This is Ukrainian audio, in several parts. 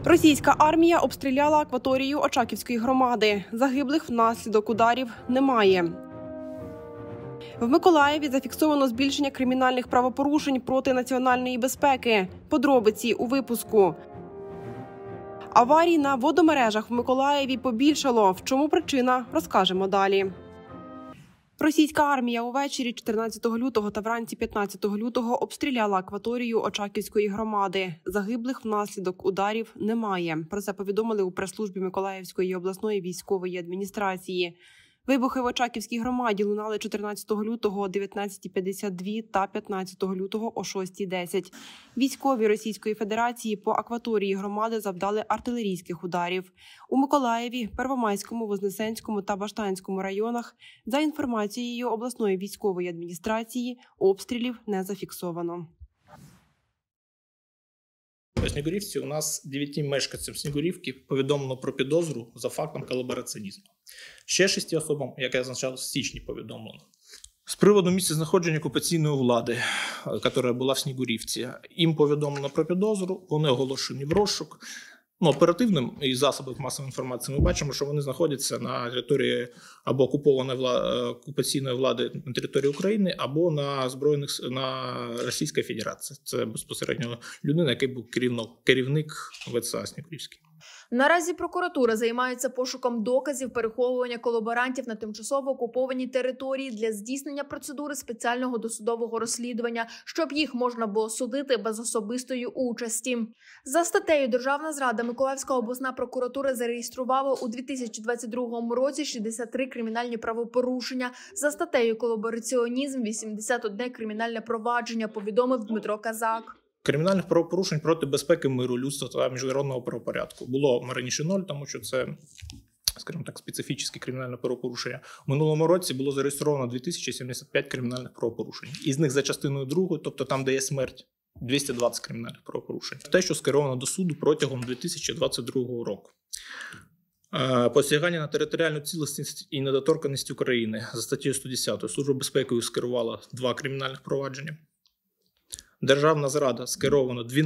Російська армія обстріляла акваторію Очаківської громади. Загиблих внаслідок ударів немає. В Миколаєві зафіксовано збільшення кримінальних правопорушень проти національної безпеки. Подробиці у випуску. Аварій на водомережах в Миколаєві побільшало. В чому причина, розкажемо далі. Російська армія увечері 14 лютого та вранці 15 лютого обстріляла акваторію Очаківської громади. Загиблих внаслідок ударів немає. Про це повідомили у прес-службі Миколаївської обласної військової адміністрації. Вибухи в Очаківській громаді лунали 14 лютого о 19:52 та 15 лютого о 6:10. Військові Російської Федерації по акваторії громади завдали артилерійських ударів. У Миколаєві, Первомайському, Вознесенському та Баштанському районах, за інформацією обласної військової адміністрації, обстрілів не зафіксовано. У Снігурівці у нас 9 мешканцям Снігурівки повідомлено про підозру за фактом колабораціонізму. Ще 6 особам, як я зазначав, в січні повідомлено. З приводу місця знаходження окупаційної влади, яка була в Снігурівці, їм повідомлено про підозру, вони оголошені в розшук. Оперативним і засобів масової інформації ми бачимо, що вони знаходяться на території або окупаційної влади на території України, або на Російській Федерації. Це безпосередньо людина, який був керівник ВЦА Снігурівський. Наразі прокуратура займається пошуком доказів переховування колаборантів на тимчасово окупованій території для здійснення процедури спеціального досудового розслідування, щоб їх можна було судити без особистої участі. За статтею «Державна зрада» Миколаївська обласна прокуратура зареєструвала у 2022 році 63 кримінальні правопорушення. За статтею «Колабораціонізм» – 81 кримінальне провадження, повідомив Дмитро Казак. Кримінальних правопорушень проти безпеки, миру, людства та міжнародного правопорядку було раніше 0, тому що це, скажімо так, специфічні кримінальні правопорушення. У минулому році було зареєстровано 2075 кримінальних правопорушень. Із них за частиною 2, тобто там, де є смерть, 220 кримінальних правопорушень. Те, що скеровано до суду протягом 2022 року. Посягання на територіальну цілісність і недоторканність України за статтею 110 Служба безпеки скерувала 2 кримінальних провадження. Державна зрада скеровано в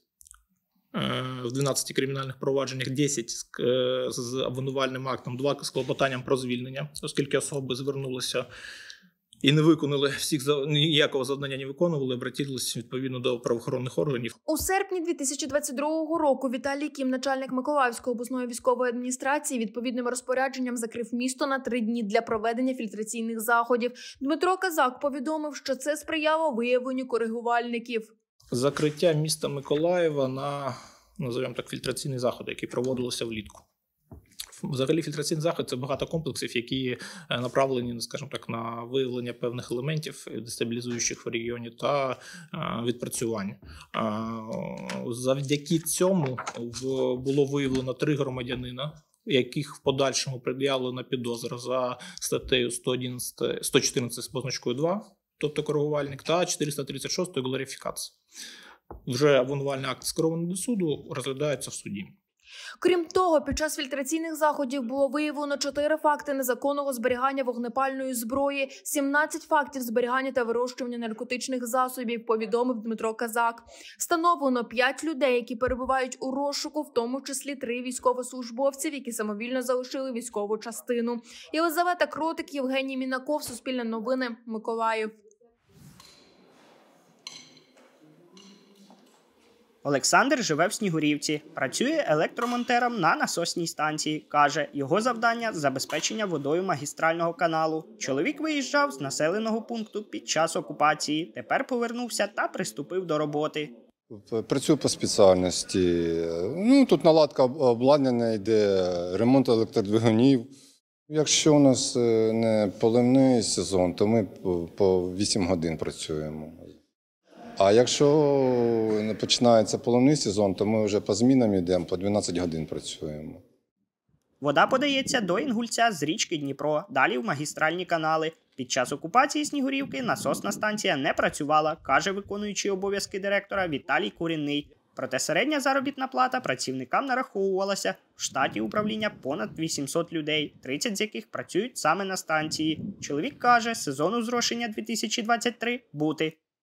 12 кримінальних провадженнях, 10 з обвинувальним актом, 2 з клопотанням про звільнення, оскільки особи звернулися і не виконали ніякого завдання не виконували, обратилися відповідно до правоохоронних органів. У серпні 2022 року Віталій Кім, начальник Миколаївської обласної військової адміністрації, відповідним розпорядженням закрив місто на 3 дні для проведення фільтраційних заходів. Дмитро Казак повідомив, що це сприяло виявленню коригувальників. Закриття міста Миколаєва на, називаємо так, фільтраційні заходи, які проводилися влітку. Взагалі фільтраційний захід – це багато комплексів, які направлені, скажімо так, на виявлення певних елементів, дестабілізуючих в регіоні та відпрацювання. Завдяки цьому було виявлено 3 громадянина, яких в подальшому пред'явлено підозра за статтею 114 з позначкою 2, тобто коригувальник, та 436 глорифікація. Вже обвинувальний акт скерований до суду, розглядається в суді. Крім того, під час фільтраційних заходів було виявлено 4 факти незаконного зберігання вогнепальної зброї, 17 фактів зберігання та вирощування наркотичних засобів, повідомив Дмитро Казак. Встановлено 5 людей, які перебувають у розшуку, в тому числі 3 військовослужбовців, які самовільно залишили військову частину. Єлизавета Кротик, Євгеній Мінаков, Суспільне новини, Миколаїв. Олександр живе в Снігурівці, працює електромонтером на насосній станції. Каже, його завдання – забезпечення водою магістрального каналу. Чоловік виїжджав з населеного пункту під час окупації, тепер повернувся та приступив до роботи. Працюю по спеціальності. Тут наладка обладнання йде, ремонт електродвигунів. Якщо у нас не поливний сезон, то ми по 8 годин працюємо. А якщо не починається поливний сезон, то ми вже по змінам йдемо, по 12 годин працюємо. Вода подається до Інгульця з річки Дніпро, далі в магістральні канали. Під час окупації Снігурівки насосна станція не працювала, каже виконуючий обов'язки директора Віталій Курінний. Проте середня заробітна плата працівникам нараховувалася. В штаті управління понад 800 людей, 30 з яких працюють саме на станції. Чоловік каже, сезону зрошення 2023 бути.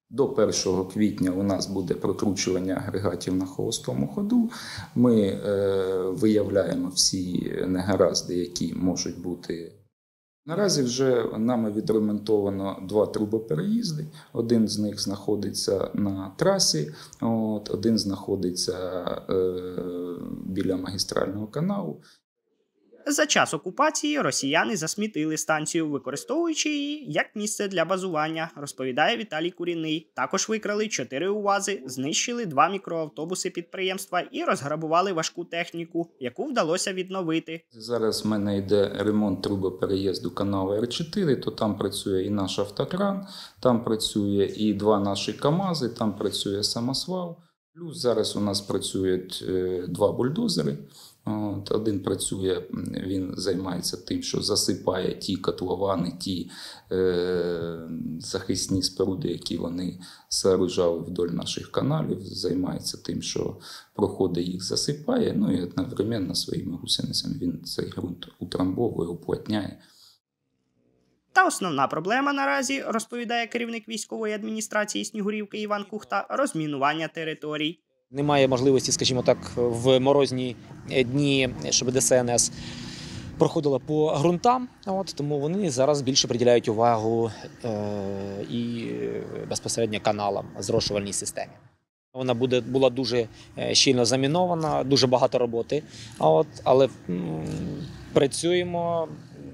До 1 квітня у нас буде прокручування агрегатів на холостому ходу. Ми виявляємо всі негаразди, які можуть бути. Наразі вже нами відремонтовано 2 трубопереїзди. Один з них знаходиться на трасі, один знаходиться біля магістрального каналу. За час окупації росіяни засмітили станцію, використовуючи її як місце для базування, розповідає Віталій Курінний. Також викрали 4 УАЗи, знищили 2 мікроавтобуси підприємства і розграбували важку техніку, яку вдалося відновити. Зараз в мене йде ремонт трубопереїзду каналу Р4, то там працює і наш автокран, там працює і 2 наші КАМАЗи, там працює самосвал. Плюс зараз у нас працюють 2 бульдозери. Один працює, він займається тим, що засипає ті котловани, ті захисні споруди, які вони сооружали вдоль наших каналів, займається тим, що проходи їх засипає, і одновременно своїми гусеницями він цей ґрунт утрамбовує, уплотняє. Та основна проблема наразі, розповідає керівник військової адміністрації Снігурівки Іван Кухта, розмінування територій. Немає можливості, скажімо так, в морозні дні, щоб ДСНС проходила по ґрунтам, тому вони зараз більше приділяють увагу і безпосередньо каналам, зрошувальній системі. Вона була дуже щільно замінована, дуже багато роботи, але працюємо.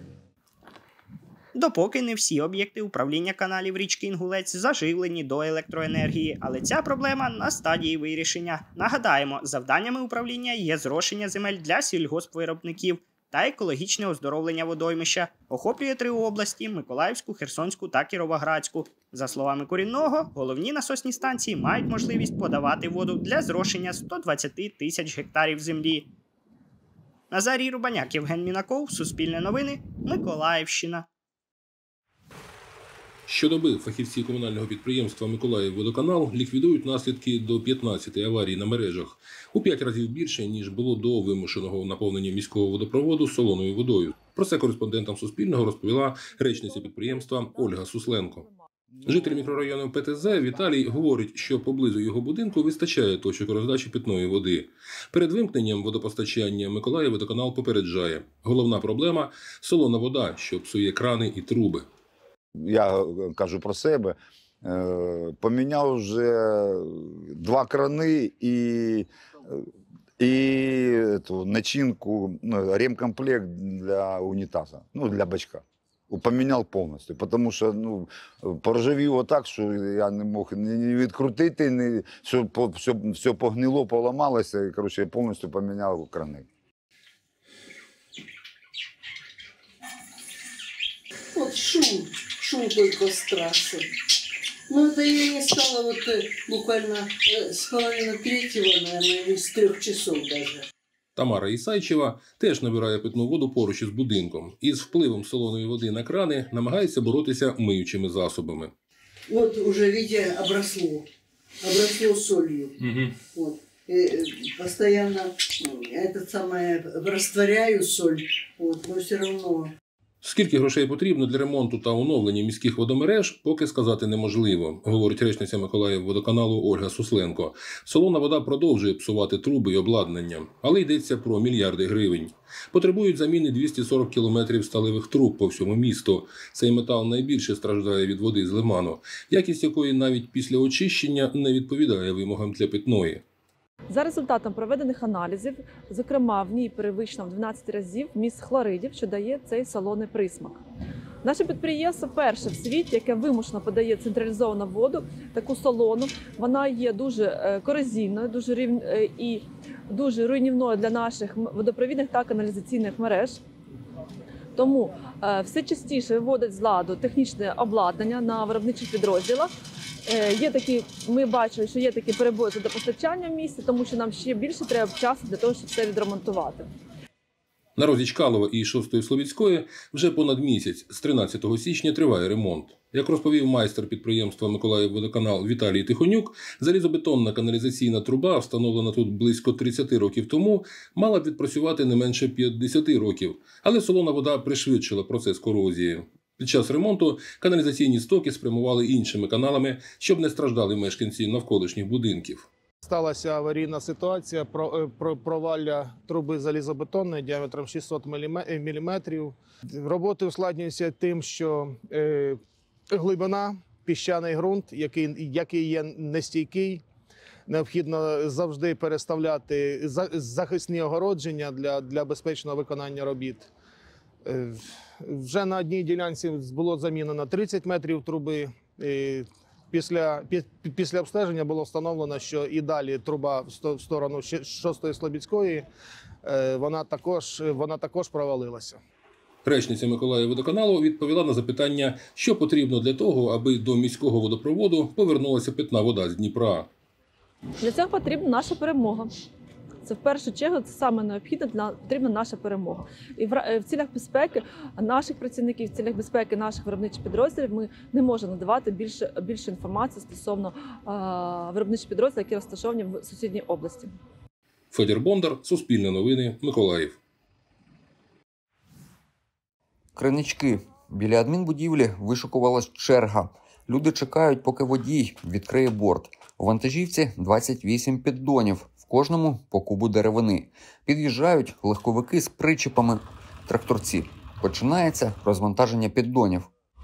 Допоки не всі об'єкти управління каналів річки Інгулець заживлені до електроенергії, але ця проблема на стадії вирішення. Нагадаємо, завданнями управління є зрошення земель для сільгоспвиробників та екологічне оздоровлення водоймища. Охоплює 3 області – Миколаївську, Херсонську та Кіровоградську. За словами Курінного, головні насосні станції мають можливість подавати воду для зрошення 120 тисяч гектарів землі. Назарій Рубаняк, Євген Мінаков, Суспільне новини, Миколаївщина. Щодоби фахівці комунального підприємства «Миколаївводоканал» ліквідують наслідки до 15 аварій на мережах. У 5 разів більше, ніж було до вимушеного наповнення міського водопроводу солоною водою. Про це кореспондентам Суспільного розповіла речниця підприємства Ольга Сусленко. Житель мікрорайону ПТЗ Віталій говорить, що поблизу його будинку вистачає точок роздачі питної води. Перед вимкненням водопостачання «Миколаївводоканал» попереджає. Головна проблема – солона вода, що псує крани і труби. Я кажу про себе, поміняв вже 2 крани і начинку, ремкомплект для унітаза, для бачка. Поміняв повністю, тому що поржавіло так, що я не мог ні відкрутити, все погнило, поламалося, і я повністю поміняв крани. Вот шум только с трассы. Это я не стала буквально с половины 3, наверное, или с 3 часов даже. Тамара Ісайчева теж набирає питну воду поруч із будинком. Із впливом солоної води на крани намагається боротися миючими засобами. Вот уже, видите, обросло солью. Вот. Постоянно растворяю соль, но все равно. Скільки грошей потрібно для ремонту та оновлення міських водомереж, поки сказати неможливо, говорить речниця Миколаївводоканалу Ольга Сусленко. Солона вода продовжує псувати труби й обладнання, але йдеться про мільярди гривень. Потребують заміни 240 кілометрів сталевих труб по всьому місту. Цей метал найбільше страждає від води з лиману, якість якої навіть після очищення не відповідає вимогам для питної. За результатом проведених аналізів, зокрема, в ній перевищено в 12 разів вміст хлоридів, що дає цей солоний присмак. Наше підприємство перше в світі, яке вимушено подає централізовану воду, таку солону. Вона є дуже корозійною і дуже руйнівною для наших водопровідних та каналізаційних мереж. Тому все частіше виводить з ладу технічне обладнання на виробничих підрозділах. Ми бачили, що є такі перебої з водопостачанням в місті, тому що нам ще більше треба часу для того, щоб все відремонтувати. На розі Чкалова і 6-ї Словітської вже понад місяць, з 13 січня, триває ремонт. Як розповів майстер підприємства «Миколаївводоканал» Віталій Тихонюк, залізобетонна каналізаційна труба, встановлена тут близько 30 років тому, мала б відпрацювати не менше 50 років. Але солона вода пришвидшила процес корозії. Під час ремонту каналізаційні стоки спрямували іншими каналами, щоб не страждали мешканці навколишніх будинків. Сталася аварійна ситуація, провалля труби залізобетонної діаметром 600 мм. Роботи ускладнюються тим, що глибина, піщаний ґрунт, який є нестійкий. Необхідно завжди переставляти захисні огородження для безпечного виконання робіт. Вже на одній ділянці було замінено 30 метрів труби. Після обстеження було встановлено, що і далі труба в сторону 6-ї Слобідської, вона також провалилася. Речниця Миколаївводоканалу відповіла на запитання, що потрібно для того, аби до міського водопроводу повернулася питна вода з Дніпра. Для цього потрібна наша перемога. Це в першу чергу це саме необхідно, потрібна наша перемога. І в цілях безпеки наших працівників, в цілях безпеки наших виробничих підрозділів ми не можемо надавати більше інформації стосовно виробничих підрозділів, які розташовані в сусідній області. Федір Бондар, Суспільне новини, Миколаїв. Кринички. Біля адмінбудівлі вишикувалась черга. Люди чекають, поки водій відкриє борт. У вантажівці 28 піддонів, в кожному по кубу деревини. Під'їжджають легковики з причепами, тракторці. Починається розвантаження піддонів.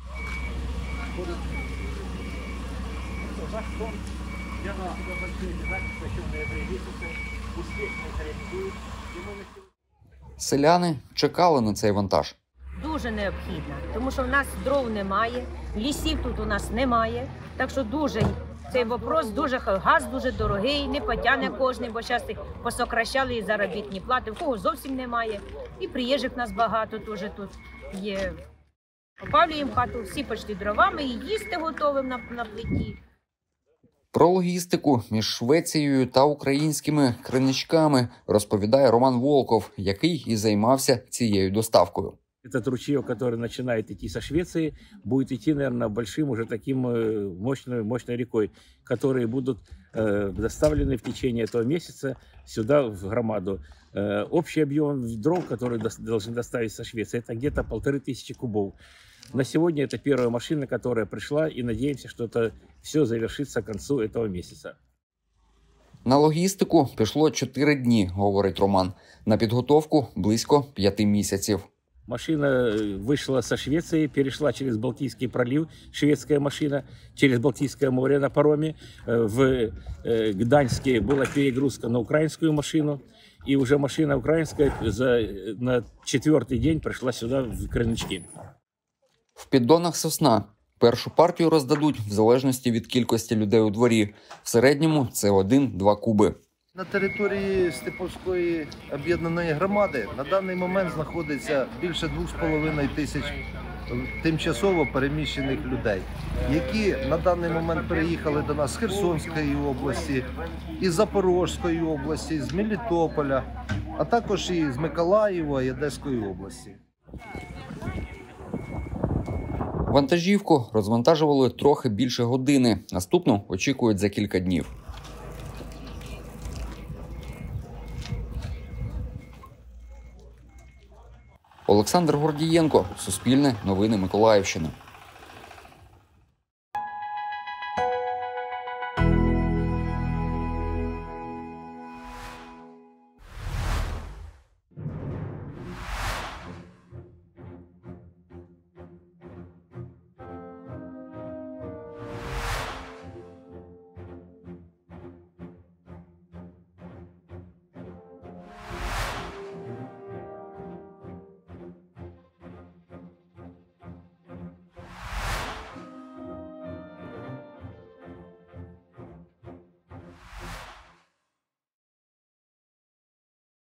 Селяни чекали на цей вантаж. Дуже необхідна, тому що в нас дров немає, лісів тут у нас немає. Так що цей вопрос газ дуже дорогий, не потягне кожен, бо зараз посокращали і заробітні плати. В кого зовсім немає. І приїжджих нас багато теж тут є. Опалюємо хату, всі почти дровами і їсти готовим на плиті. Про логістику між Швецією та українськими криничками розповідає Роман Волков, який і займався цією доставкою. Этот ручеек, который начинает идти со Швеции, будет идти, наверное, большим уже таким мощной рекой, которые будут доставлены в течение этого месяца сюда, в громаду. Общий объем дров, который должны доставить со Швеции, это где-то 1500 кубов. На сегодня это первая машина, которая пришла, и надеемся, что это все завершится к концу этого месяца. На логістику пішло 4 дні, говорить Роман. На підготовку близько 5 місяців. Машина вышла со Швеции, перешла через Балтийский пролив, шведская машина, через Балтийское море на пароме. В Гданьске была перегрузка на украинскую машину. И уже машина украинская на 4-й день пришла сюда, в Кринички. В піддонах сосна. Першу партію роздадуть в залежності від кількості людей у дворі. В середньому це 1-2 куби. На території Степовської об'єднаної громади на даний момент знаходиться більше 2,5 тисяч тимчасово переміщених людей, які на даний момент переїхали до нас з Херсонської області, із Запорізької області, з Мелітополя, а також і з Миколаєва і Одеської області. Вантажівку розвантажували трохи більше години. Наступну очікують за кілька днів. Олександр Гордієнко, Суспільне новини Миколаївщини.